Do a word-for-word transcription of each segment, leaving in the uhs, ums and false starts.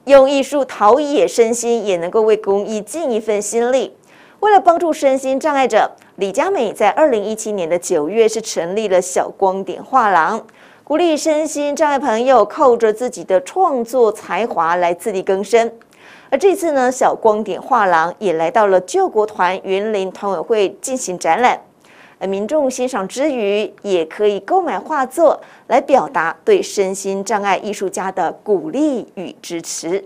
用艺术陶冶身心，也能够为公益尽一份心力。为了帮助身心障碍者，李佳美在二零一七年的九月是成立了小光点画廊，鼓励身心障碍朋友靠着自己的创作才华来自力更生。而这次呢，小光点画廊也来到了救国团云林团委会进行展览，而民众欣赏之余，也可以购买画作来表达对身心障碍艺术家的鼓励与支持。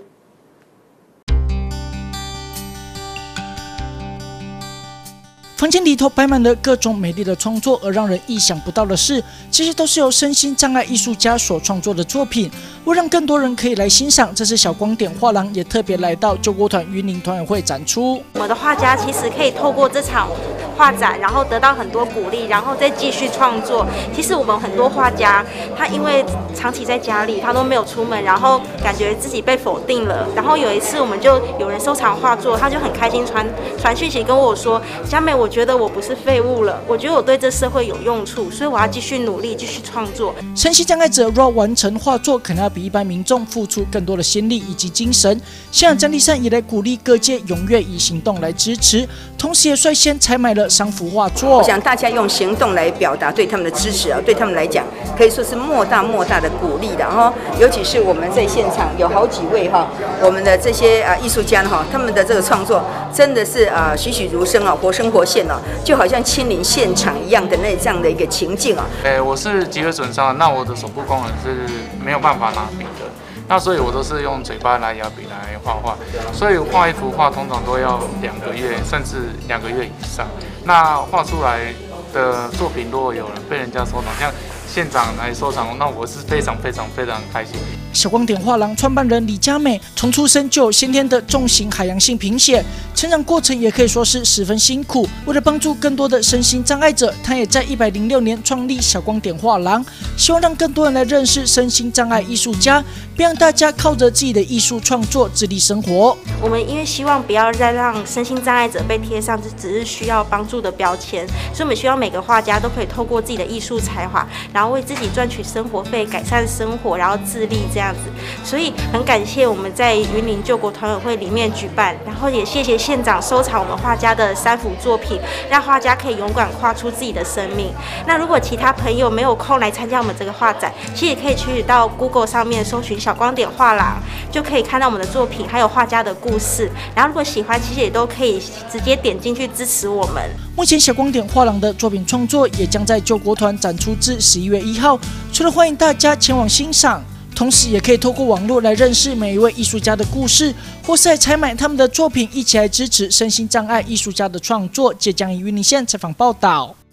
房间里头摆满了各种美丽的创作，而让人意想不到的是，其实都是由身心障碍艺术家所创作的作品。为让更多人可以来欣赏，这次小光点画廊也特别来到救国团云林团委会展出。 我们的画家其实可以透过这场画展，然后得到很多鼓励，然后再继续创作。其实我们很多画家，他因为长期在家里，他都没有出门，然后感觉自己被否定了。然后有一次，我们就有人收藏画作，他就很开心传传讯息跟我说：“佳美，我觉得我不是废物了，我觉得我对这社会有用处，所以我要继续努力，继续创作。” 身心障碍者若要完成画作，可能要比一般民众付出更多的心力以及精神。现场战力上也来鼓励各界踊跃以行动来支持，同时也率先采买了三幅画作。 我想大家用行动来表达对他们的支持啊，对他们来讲可以说是莫大莫大的鼓励的哈。尤其是我们在现场有好几位哈，我们的这些啊艺术家哈，他们的这个创作真的是啊栩栩如生啊，活生活现啊，就好像亲临现场一样的那这样的一个情境啊。 诶、欸，我是脊髓损伤，那我的手部功能是没有办法拿笔的。那所以我都是用嘴巴来摇笔来画画，所以画一幅画通常都要两个月，甚至两个月以上。那画出来的作品如果有人被人家收藏，像县长来收藏，那我是非常非常非常开心。 小光点画廊创办人李佳美从出生就有先天的重型海洋性贫血，成长过程也可以说是十分辛苦。为了帮助更多的身心障碍者，他也在一百零六年创立小光点画廊，希望让更多人来认识身心障碍艺术家，并让大家靠着自己的艺术创作自立生活。 我们因为希望不要再让身心障碍者被贴上只是需要帮助的标签，所以我们希望每个画家都可以透过自己的艺术才华，然后为自己赚取生活费，改善生活，然后自立这样子。所以很感谢我们在云林救国团委会里面举办，然后也谢谢县长收藏我们画家的三幅作品，让画家可以勇敢画出自己的生命。那如果其他朋友没有空来参加我们这个画展，其实也可以去到 Google 上面搜寻小光点画廊，就可以看到我们的作品，还有画家的故事。然后如果喜欢，其实也都可以直接点进去支持我们。 目前小光点画廊的作品创作也将在救国团展出至十一月一号，除了欢迎大家前往欣赏，同时也可以透过网络来认识每一位艺术家的故事，或是来采买他们的作品，一起来支持身心障碍艺术家的创作。浙江云林县采访报道。